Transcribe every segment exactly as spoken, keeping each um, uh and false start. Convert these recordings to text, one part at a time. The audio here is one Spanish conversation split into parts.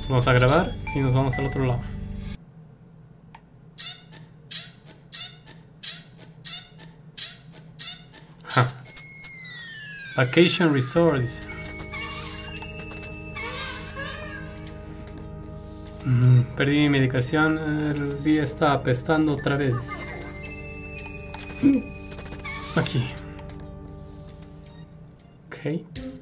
Vamos a grabar y nos vamos al otro lado. Ja. Vacation Resort, dice. Mm, perdí mi medicación, el día está apestando otra vez. Aquí. Ok.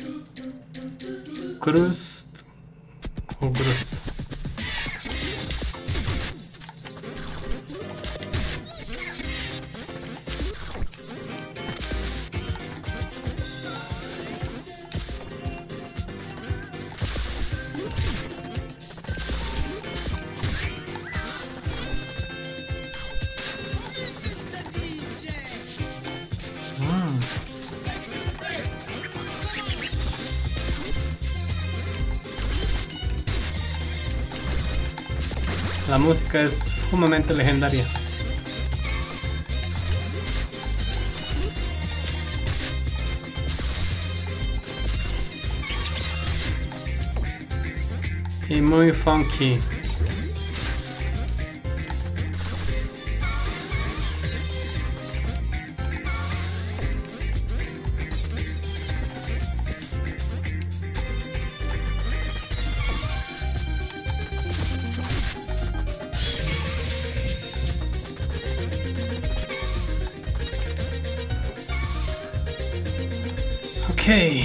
Cruz. O cruz. La música es sumamente legendaria. Y muy funky. Okay.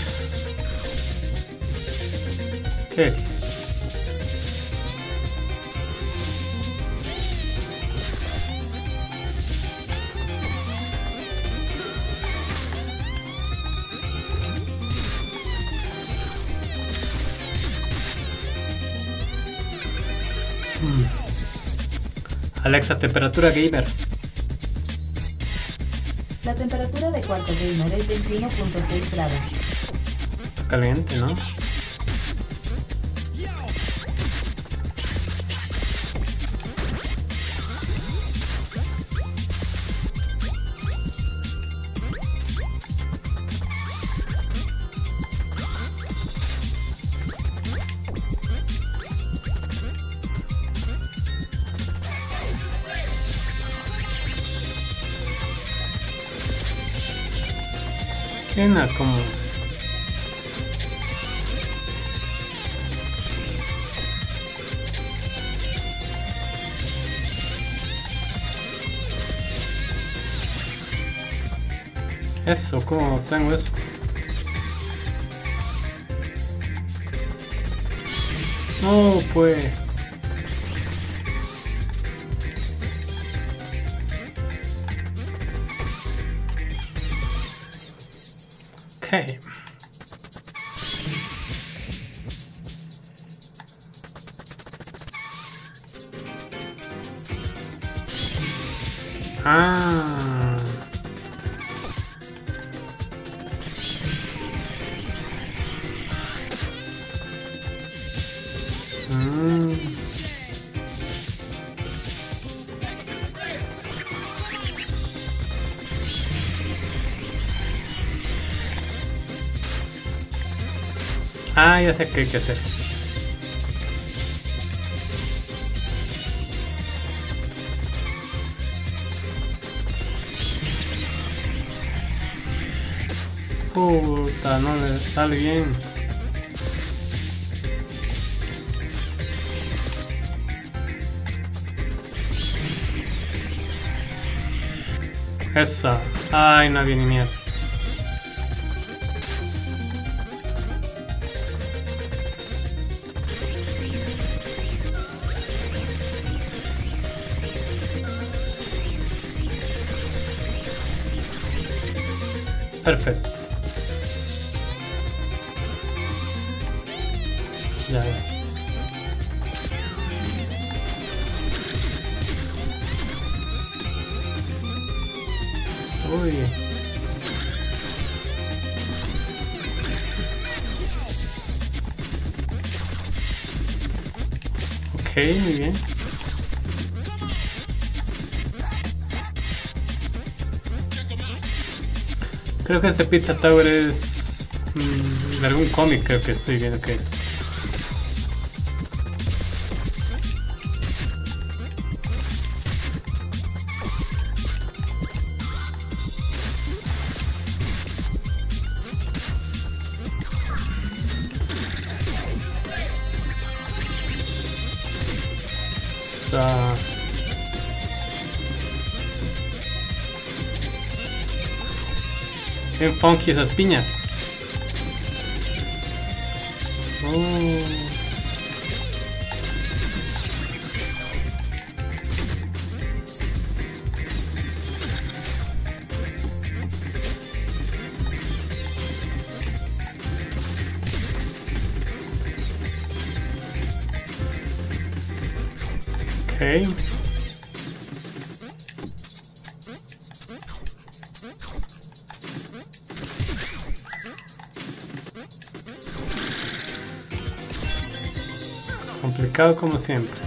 Okay. Hmm. Alexa, temperatura gamer. La temperatura de cuarto gamer es veintiuno punto seis grados. Caliente, ¿no? ¿Qué no? Como... Eso, ¿cómo tengo eso? No, pues... Okay. Ah. Mm. Ah, ya sé qué hay que hacer. Puta, no le sale bien. Esa. Ay, no viene mierda. Perfecto. Ya, ya. Uy. Ok, muy bien. Creo que este Pizza Tower es mmm, de algún cómic, creo que estoy viendo que es. Esa... Bien funky esas piñas. Oh. Okay. Complicado como siempre.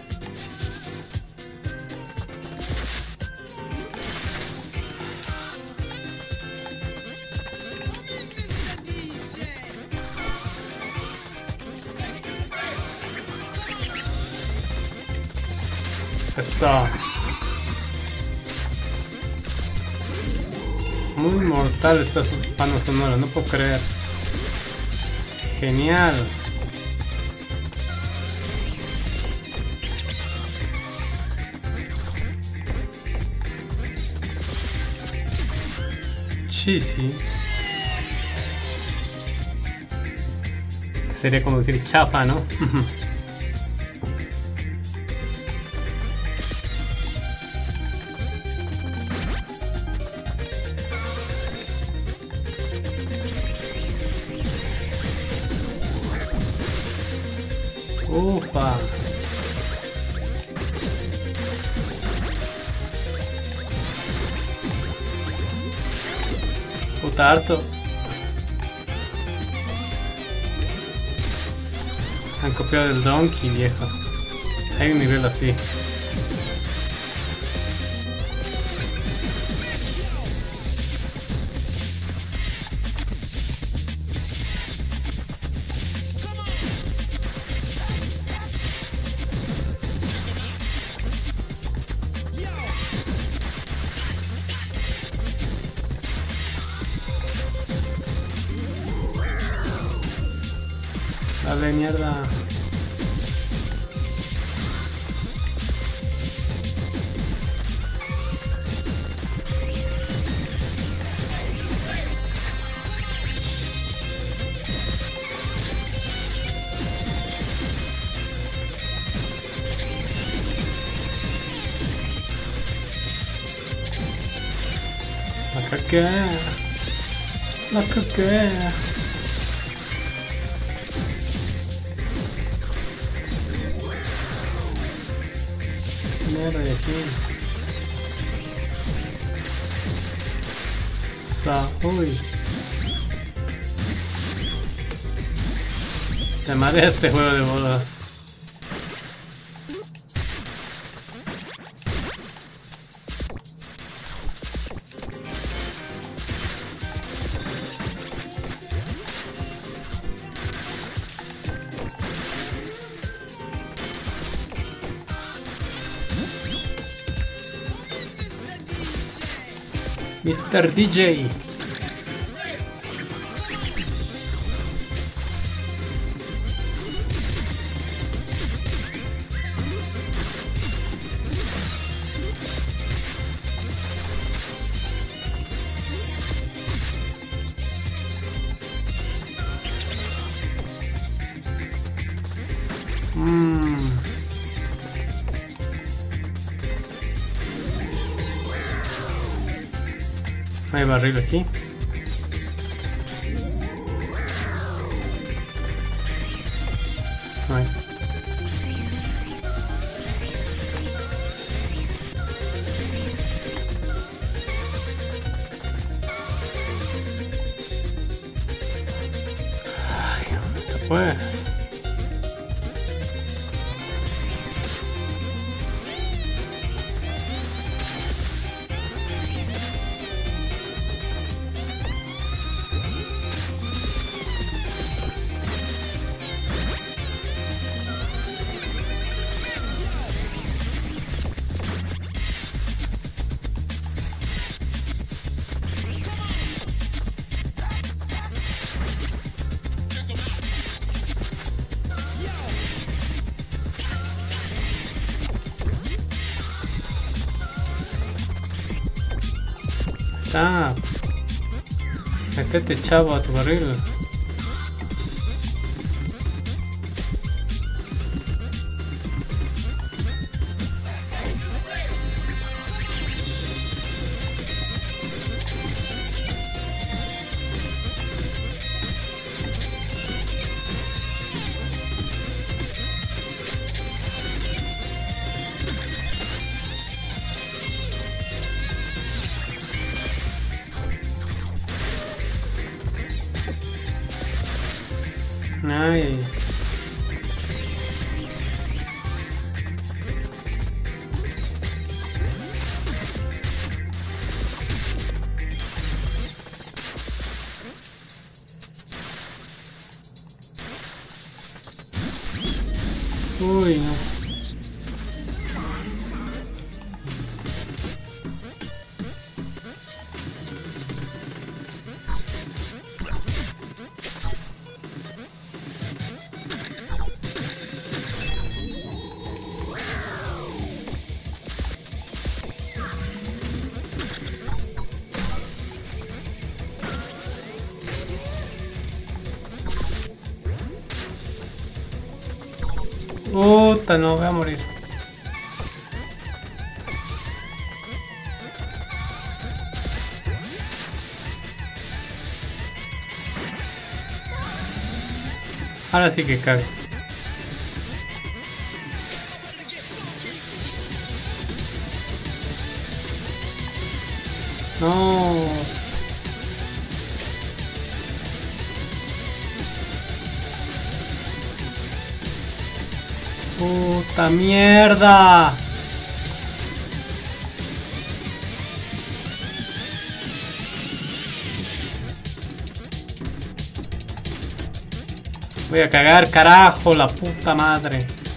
Eso. Muy mortal esta banda sonora, no puedo creer. Genial. Cheesy. Sería como decir chafa, ¿no? Ufa. Puta harto. Han copiado del Donkey, viejo. Hay un nivel así. Dale, mierda. La caquea. La caquea. Mierda de aquí. Sa, uy. Me marea este juego de bola. mister D J. Mm. Hay barril aquí. Ay. Ay, ¿dónde está pues? está. Métete, chavo, a tu barril. Ay. Uy, no. Puta, no, voy a morir. Ahora sí que cago. No. Puta mierda. Voy a cagar, carajo, la puta madre.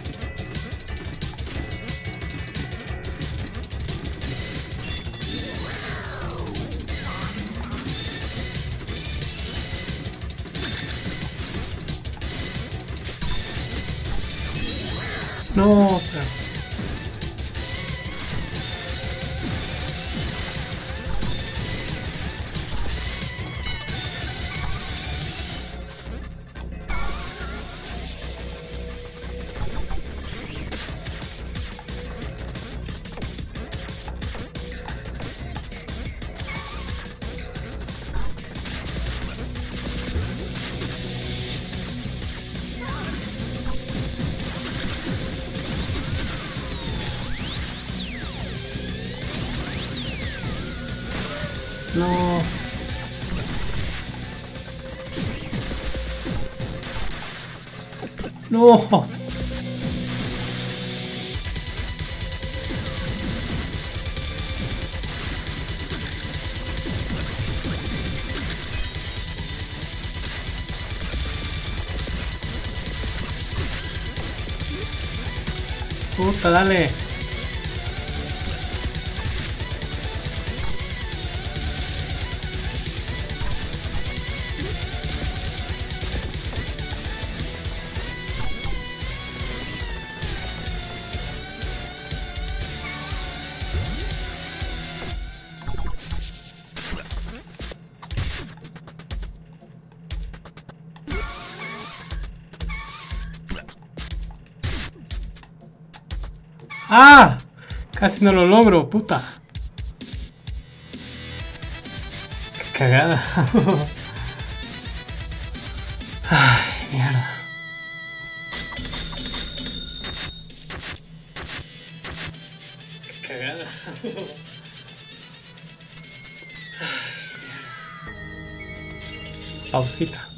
No, pero... No. No. Puta, dale. ¡Ah! Casi no lo logro, puta. Qué cagada. Ay, mierda. Qué cagada. Pausita.